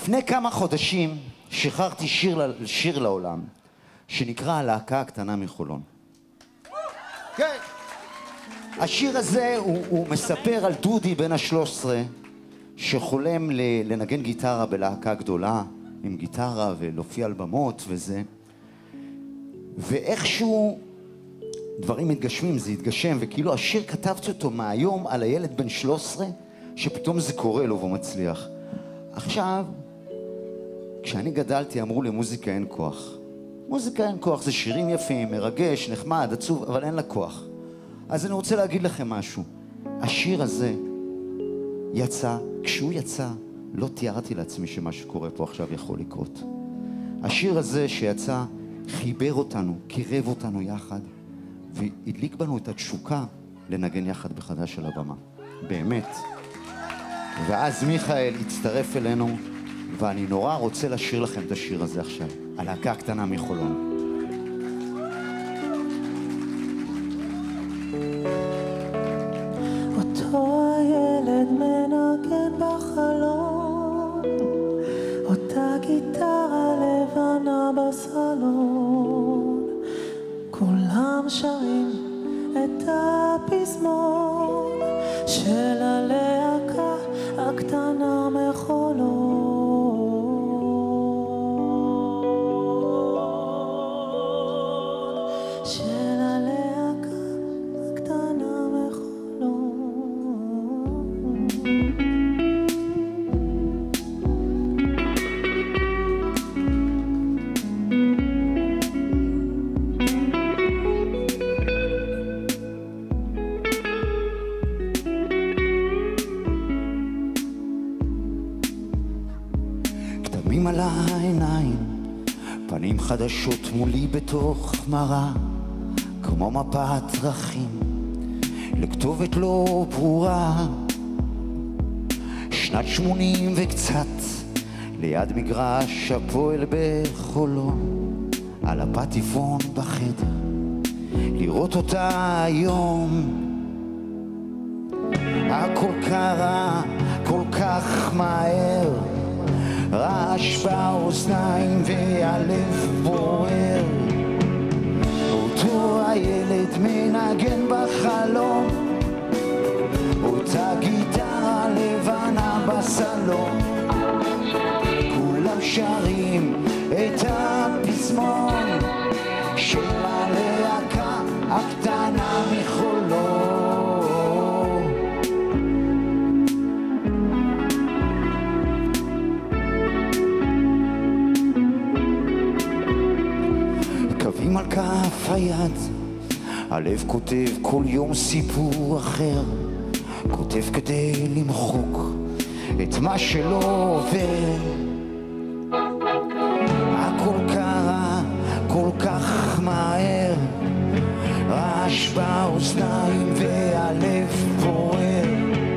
לפני כמה חודשים שחררתי שיר לעולם, שנקרא הלהקה הקטנה מחולון. כן. השיר הזה הוא מספר על דודי בן ה-13, שחולם לנגן גיטרה בלהקה גדולה, עם גיטרה ולהופיע על במות וזה. ואיכשהו דברים מתגשמים, זה התגשם, וכאילו השיר כתבתי אותו מהיום על הילד בן 13, שפתאום זה קורה לו והוא מצליח. עכשיו, כשאני גדלתי אמרו לי מוזיקה אין כוח. מוזיקה אין כוח, זה שירים יפים, מרגש, נחמד, עצוב, אבל אין לה כוח. אז אני רוצה להגיד לכם משהו. השיר הזה יצא, כשהוא יצא, לא תיארתי לעצמי שמה שקורה פה עכשיו יכול לקרות. השיר הזה שיצא חיבר אותנו, קירב אותנו יחד, והדליק בנו את התשוקה לנגן יחד בחדש על הבמה. באמת. ואז מיכאל הצטרף אלינו, ואני נורא רוצה לשיר לכם את השיר הזה עכשיו, הלהקה הקטנה מחולון. אותו הילד מנגן בחלון, אותה גיטרה לבנה בסלון, כולם שרים את הפזמון של הלהקה הקטנה מחולון. כתמים על העיניים, פנים חדשות מולי בתוך מראה, כמו מפת דרכים לכתובת לא ברורה. שנת 80 וקצת, ליד מגרש הפועל בחולון, על הפטיפון בחדר, לראות אותה היום. הכל קרה כל כך מהר, רעש באוזניים והלב בוער. אותו הילד מנגן בחלום, אותה גיטרה לבנה בסלון, כולם שרים את הפזמון של הלהקה הקטנה מחולון. קווים על כף היד, הלב כותב כל יום סיפור אחר, כותב כדי למחוק את מה שלא עובר. הכל קרה כל כך מהר, רעש באוזניים והלב בוער.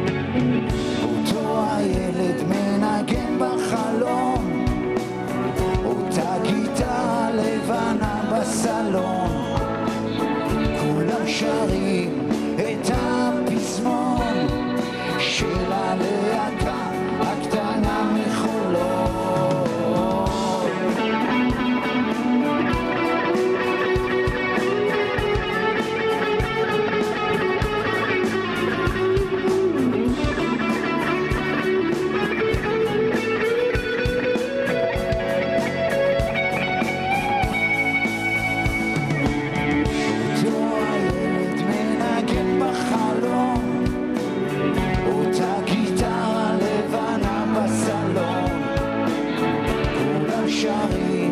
אותו הילד מנגן בחלום, אותה גיטרה לבנה בסלון, כולם שרים את הפזמון של הלהקה הקטנה מחולון. שרים